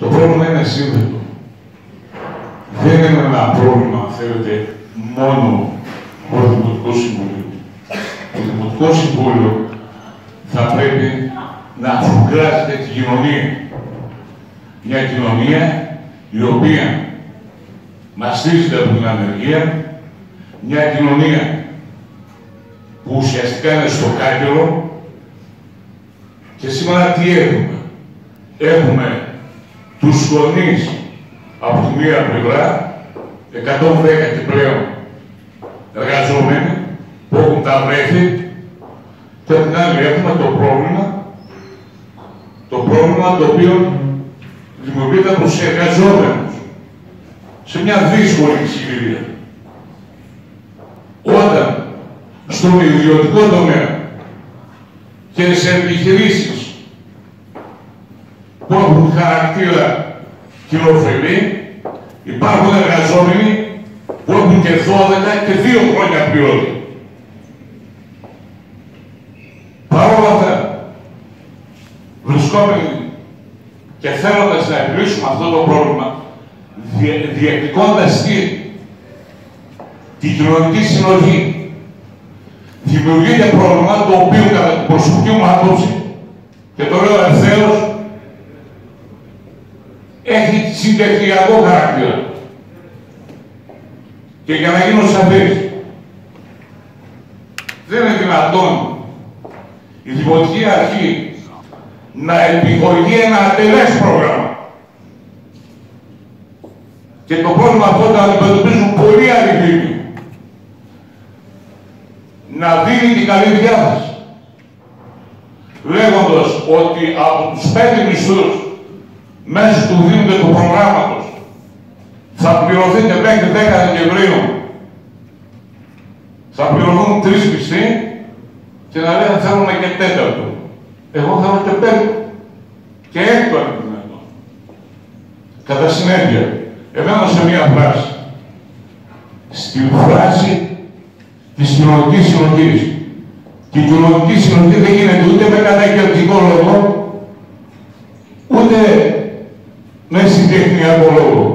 Το πρόβλημα είναι σύνδετο. Δεν είναι ένα πρόβλημα, αν θέλετε, μόνο το Δημοτικό Συμβούλιο. Το Δημοτικό Συμβούλιο θα πρέπει να αφουγκράζεται την κοινωνία. Μια κοινωνία η οποία μαστίζεται από την ανεργία, μια κοινωνία που ουσιαστικά είναι στο κάγκελο. Και σήμερα τι έχουμε. Έχουμε τους γονείς από τη μία πλευρά, 110 και πλέον εργαζόμενοι που έχουν τα βρέφη, και από την άλλη έχουμε το πρόβλημα το οποίο δημιουργείται από τους εργαζόμενους σε μια δύσκολη συγκυρία. Όταν στον ιδιωτικό τομέα και σε επιχειρήσεις που έχουν χαρακτήρα κοινοφελή, υπάρχουν εργαζόμενοι που έχουν και 12 και 2 χρόνια πληρώτη. Παρ' όλα αυτά, βρισκόμενοι και θέλοντας να επιλύσουμε αυτό το πρόβλημα, διεκδικώντας την κοινωνική συνοχή, δημιουργείται πρόβλημα το οποίο κατά την προσωπική μου άποψη, και το λέω ευθέως, έχει συντεχνιακό χαρακτήρα. Και για να γίνω σαφής, δεν είναι δυνατόν η Δημοτική Αρχή να επιχορηγεί ένα ατελές πρόγραμμα. Και το πρόβλημα αυτό το αντιμετωπίζουν πολλοί άλλοι. Να δίνει την καλή διάθεση, λέγοντας ότι από τους 5 μισθούς μέσω του Δήμου και του προγράμματος θα πληρωθείτε μέχρι 10 Δεκεμβρίου, θα πληρωθούν 3 μισθοί και να λέει θα θέλουμε και 4ο. Εγώ θέλω και 5ο και 6ο αν είναι δυνατόν. Κατά συνέπεια, εμένα σε μία φράση, στην φράση της κοινωνικής συνοχής. Και η κοινωνική συνοχή δεν γίνεται ούτε με καταγγελτικό λόγο, ούτε με συντεχνιακό λόγο.